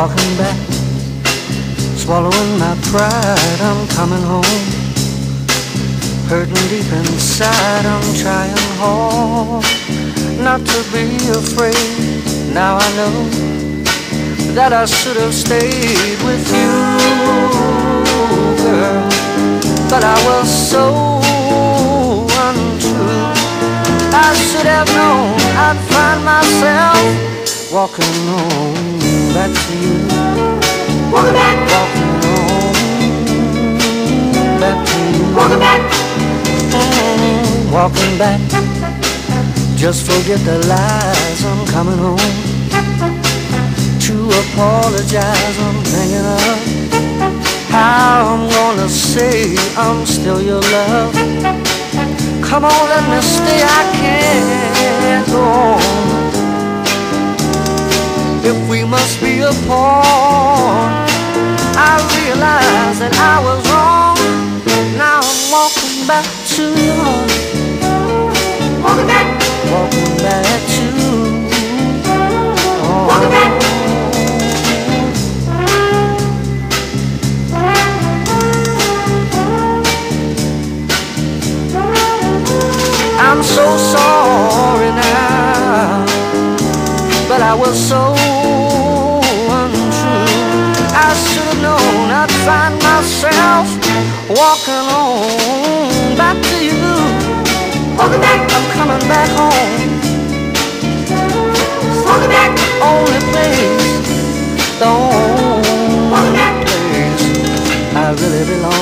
walking back, swallowing my pride. I'm coming home, hurting deep inside. I'm trying hard not to be afraid. Now I know that I should have stayed with you, girl, but I was so untrue. I should have known I'd find myself walking home back to you. Walking back, walking home back to you. walking back, walking back. Just forget the lies. I'm coming home to apologize. I'm hanging up. How I'm gonna say I'm still your love? Come on, let me stay. I can't go on. If we must be apart, I realize that I was wrong. Now I'm walking back to your heart. walking back, Walking back to walking back. I'm so sorry now, but I was so untrue. I should have known I'd find myself walking on back to you. Walking back, I'm coming back home. walking back, Only place, the only walking back. place I really belong.